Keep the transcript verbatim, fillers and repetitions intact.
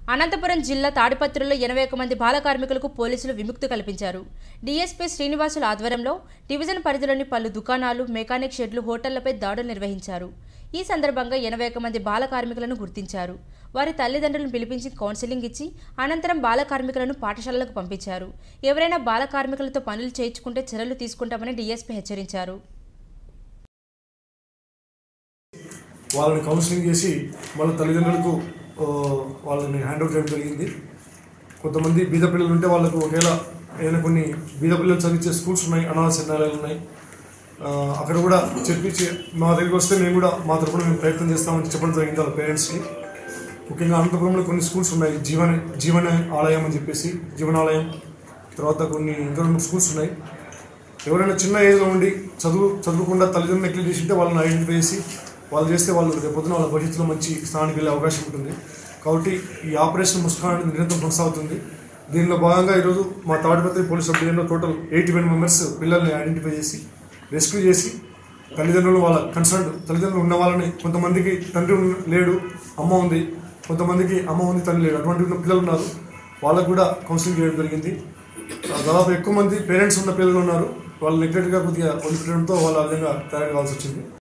అనంతపురం జిల్లా తాడిపత్రిలో ఎనభై ఒక్క మంది బాల కార్మికులకు పోలీసులు విముక్తి కల్పించారు. డీఎస్పీ శ్రీనివాసుల ఆధ్వర్యంలో డివిజన్ పరిధిలోని పలు దుకాణాలు, మెకానిక్ షెడ్లు, హోటళ్లపై దాడులు నిర్వహించారు. ఈ సందర్భంగా ఎనభై ఒక్క మంది బాల కార్మికులను గుర్తించారు. వారి తల్లిదండ్రులను పిలిపించి కౌన్సిలింగ్ ఇచ్చి అనంతరం బాల కార్మికులను పాఠశాలలకు పంపించారు. ఎవరైనా బాల కార్మికులతో పనులు చేయించుకుంటే చర్యలు తీసుకుంటామని డీఎస్పీ హెచ్చరించారు. వాళ్ళని కౌన్సిలింగ్ చేసి వాళ్ళ తల్లిదండ్రులకు వాళ్ళని హ్యాండ్ ఓవర్ చేయడం జరిగింది. కొంతమంది బీద పిల్లలు ఉంటే వాళ్ళకు ఒకవేళ ఏదైనా కొన్ని బీద పిల్లలు చదివించే స్కూల్స్ ఉన్నాయి, అనాథ శరణాలయాలు ఉన్నాయి, అక్కడ కూడా చెప్పించి మా దగ్గరికి వస్తే మేము కూడా మా తరపున మేము ప్రయత్నం చేస్తామని చెప్పడం జరిగింది వాళ్ళ పేరెంట్స్కి. ముఖ్యంగా అనంతపురంలో కొన్ని స్కూల్స్ ఉన్నాయి, జీవన జీవన ఆలయం అని చెప్పేసి జీవనాలయం, తర్వాత కొన్ని ఇంకా రెండు స్కూల్స్ ఉన్నాయి. ఎవరైనా చిన్న ఏజ్లో ఉండి చదువు చదువుకుండా తల్లిదండ్రులు నెగ్లెక్ట్ చేసి ఉంటే వాళ్ళని ఐడెంటిఫై చేసి వాళ్ళు చేస్తే వాళ్ళు రేపొద్దున వాళ్ళ భవిష్యత్తులో మంచి స్థానానికి వెళ్ళే అవకాశం ఉంటుంది. కాబట్టి ఈ ఆపరేషన్ ముస్కాన్ అనేది నిరంతరం కొనసాగుతుంది. దీనిలో భాగంగా ఈరోజు మా తాడిపత్రి పోలీస్ సబ్ డివిజన్లో టోటల్ ఎయిటీ వన్ మెంబర్స్ పిల్లల్ని ఐడెంటిఫై చేసి రెస్క్యూ చేసి తల్లిదండ్రులు వాళ్ళ కన్సర్న్ తల్లిదండ్రులు ఉన్న వాళ్ళని, కొంతమందికి తండ్రి లేడు అమ్మ ఉంది, కొంతమందికి అమ్మ ఉంది తండ్రి లేడు, అటువంటి ఉన్న పిల్లలు ఉన్నారు, వాళ్ళకు కూడా కౌన్సిలింగ్ చేయడం జరిగింది. దాదాపు ఎక్కువ మంది పేరెంట్స్ ఉన్న పిల్లలు ఉన్నారు, వాళ్ళు నెగ్లెక్ట్గా కొద్దిగా వదిలిపెట్టడంతో వాళ్ళ విధంగా తయారు కావాల్సి వచ్చింది.